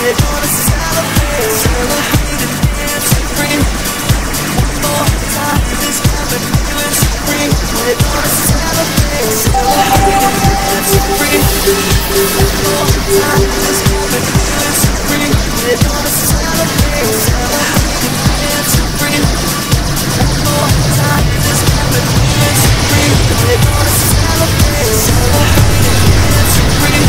We're gonna celebrate, celebrate and dance and free. One more time, this time we're feeling so free. We're gonna celebrate, celebrate and dance and free. One more time, this time we're feeling so free. We're gonna celebrate, celebrate and dance and free. One more time, this time we're feeling so free. We're gonna celebrate, celebrate and dance and free.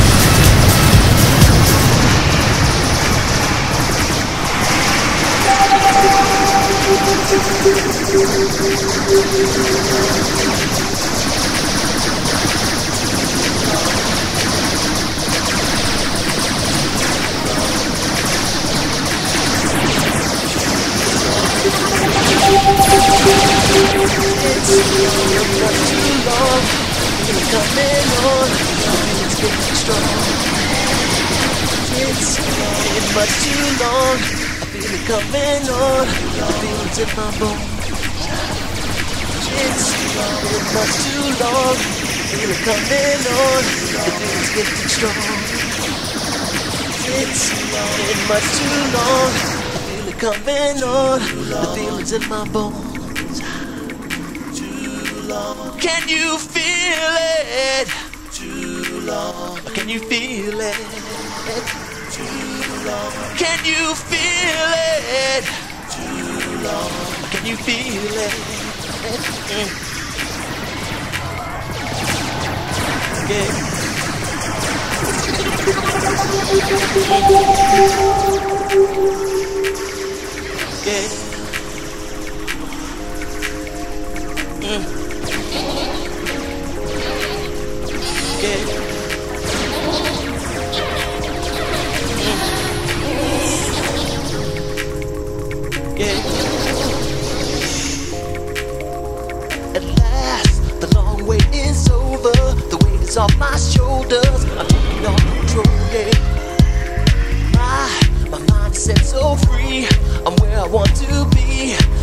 Much too long, I feel it coming on. The feelings in my bones. It's been much too long, I feel it coming on. The feelings getting strong. It's been much too long, I feel it coming on. The feelings in my bones. Too long. Can you feel it? Too long. Can you feel it? Too long. Can you feel it? Too long. Can you feel it? Yeah. At last, the long wait is over. The weight is off my shoulders. I'm taking all control, yeah. My mind is set so free. I'm where I want to be.